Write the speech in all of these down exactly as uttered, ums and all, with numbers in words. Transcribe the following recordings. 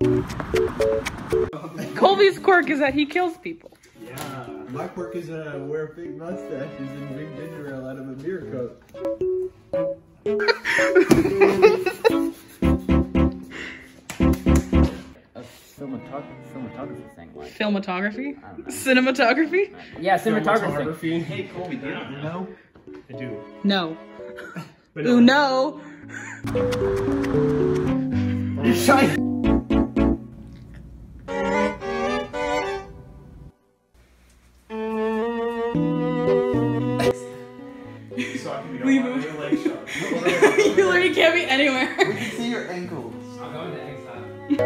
Colby's quirk is that he kills people. Yeah. My quirk is that I wear big mustaches and drink ginger ale out of a beer cup. A cinematography, cinematography thing, like. Filmatography? Cinematography? Yeah, cinematography. Hey, Colby, do you know? I do. No. But Ooh, no. You're shy. Leave him. You literally can't be anywhere. We can see your ankles. I'm going to exile.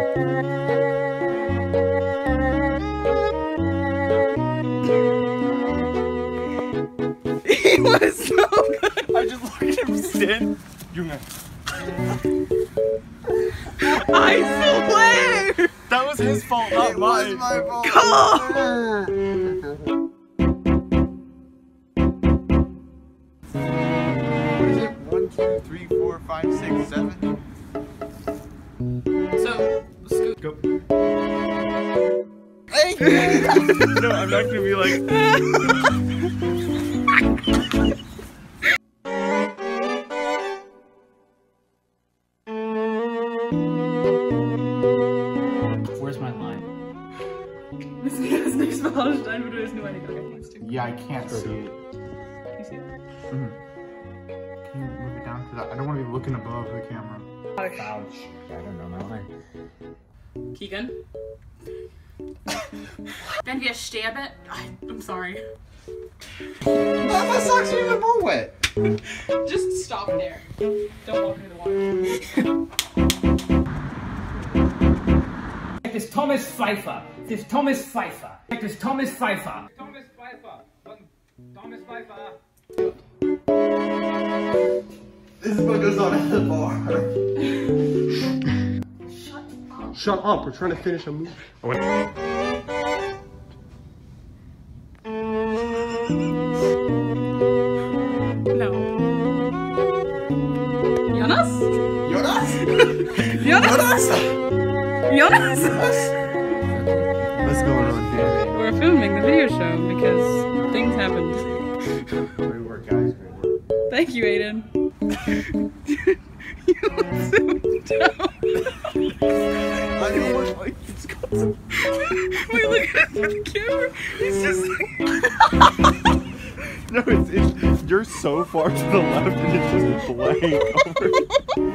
He was so good. I just look at him stand. I swear! That was his fault, not It mine. was my fault. Come What is it? One, two, three, four, five, six, seven. So, scoot. Go. Hey! No, I'm not gonna be like. Where's my line? This guy's next Valentine video is new. I think okay, let's do. Yeah, I can't see it. Can you see it? Mm-hmm. Can you move it down? Because I don't want to be looking above the camera. Ouch. I don't know my line. Keegan? Wenn wir sterben... I, I'm sorry. Oh, my socks are even more wet. Just stop there. Don't walk into the water. It is Thomas Pfeiffer. It is Thomas Pfeiffer. It is Thomas Pfeiffer. Thomas Pfeiffer. Thomas Pfeiffer. This is what goes on at the bar. Shut up, we're trying to finish a movie. Oh, wait. No. Jonas? Jonas? Jonas? Jonas? What's going on here? We're filming the video show because things happened. Great work, guys. Great work. Thank you, Aiden. You look so dumb. I know what like it's got some. Wait, look at him with the camera. He's just like... No, it's, it's you're so far to the left and it's just blank over.